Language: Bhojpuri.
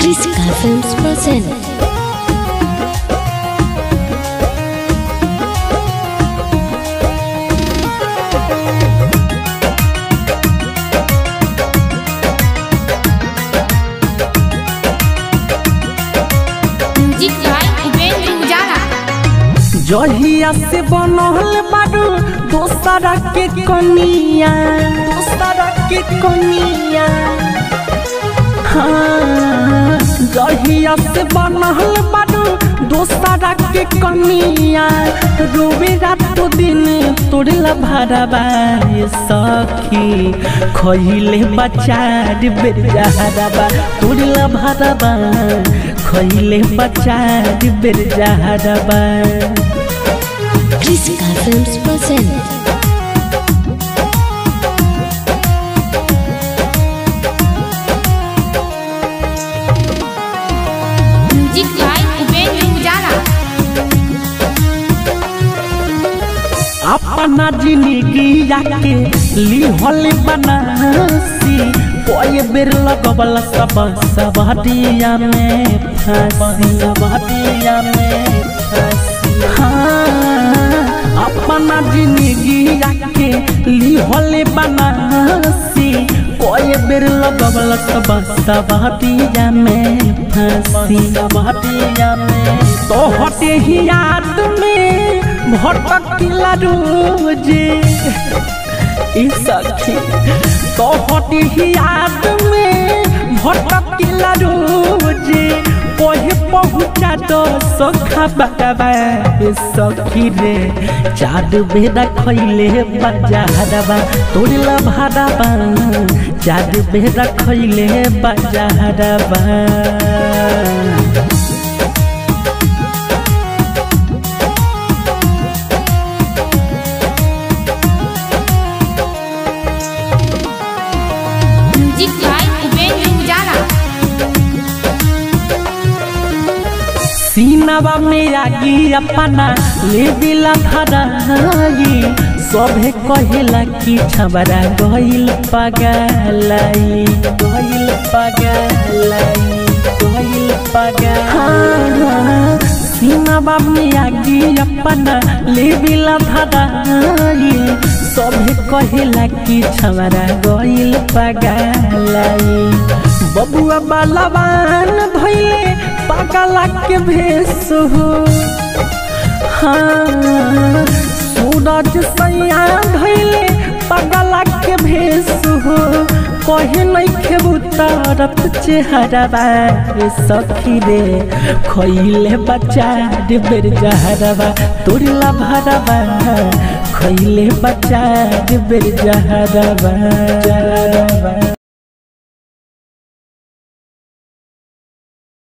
Krishka Films present. जहिया से बनल बारू दोसरा के कनिया हाँ जहिया से बनल बारू दोसरा के कनिया रोवे रात दिन तोड़ला भरबा सखी खइले बचार बेरजहरबा तोड़ला भरबा खइले बचार बेरजहरबा। Krishka Films present. अपना जिंदगी के लिहल बनासी कोई बेर लगवल सब हटिया में फांसी हाँ अपना जिंदगी के लिहल बनासी कोई बेर लगवल सब हटिया में फांसी तो हटे ही याद में भटकिला रोजे सखी तो हटे ही याद में भटकिला रोजे कोहे पहुँचा दो सखा बकबा सखी रे चाँद बेदा खइले बजारबा तोड़ला भरबा चाँद बेदा खइले बजारबा। सीनावा में आगी अपना ले दिला धराई सभे कहेला कि छबरा गइल पगलाई सीनावा में आगी अपना ले दिला धराई सभे कहेला कि छबरा गइल पगलाई बबुआ बालवान भइले पागला के भेष हो हाँ सूरज सैया भइले पागला के भेष हो कहे नहीं खेबू तरफ चेहरबा सखी रे खइले बचार बेरजहरबा तोड़ला भरबा खइले बचार बेरजहरबा।